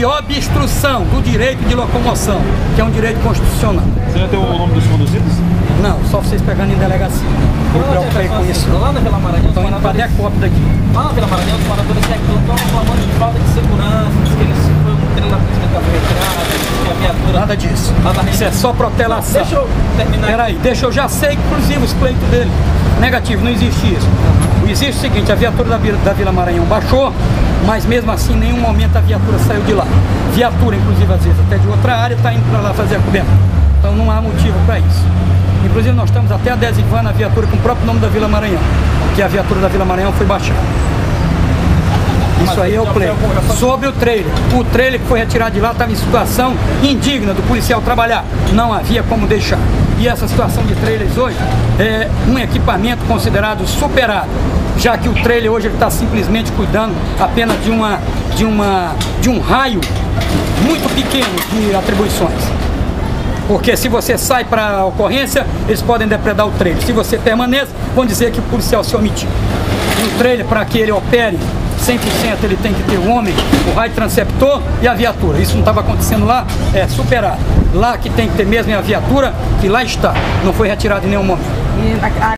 de obstrução do direito de locomoção, que é um direito constitucional. Você já tem o nome dos conduzidos? Não, só vocês pegarem em delegacia. Eu preocupei com isso. Lá na Vila Maranhão, Estão indo para a decópia daqui. lá na Vila Maranhão, os moradores estão reclamando de falta de segurança, diz que eles foi um treino da polícia que foi retirada, que a viatura... Nada disso. Isso é só protelação. Deixa eu terminar. Peraí, eu já sei, inclusive, os pleitos dele. Negativo, não existe isso. Existe o seguinte, a viatura da Vila Maranhão baixou, mas mesmo assim, em nenhum momento a viatura saiu de lá. Viatura, inclusive, às vezes, até de outra área, está indo para lá fazer a coberta. Então não há motivo para isso. Inclusive, nós estamos até adesivando a viatura com o próprio nome da Vila Maranhão, que a viatura da Vila Maranhão foi baixada. Isso aí é o pleito. Sobre o trailer que foi retirado de lá estava em situação indigna do policial trabalhar. Não havia como deixar. E essa situação de trailers hoje é um equipamento considerado superado, já que o trailer hoje está simplesmente cuidando apenas de um raio muito pequeno de atribuições. Porque se você sai para a ocorrência, eles podem depredar o trailer. Se você permanece, vão dizer que o policial se omitiu. E o trailer, para que ele opere 100%, ele tem que ter o homem, o raio transceptor e a viatura. Isso não estava acontecendo lá, é superado. Lá que tem que ter mesmo é a viatura, que lá está. Não foi retirado em nenhum momento.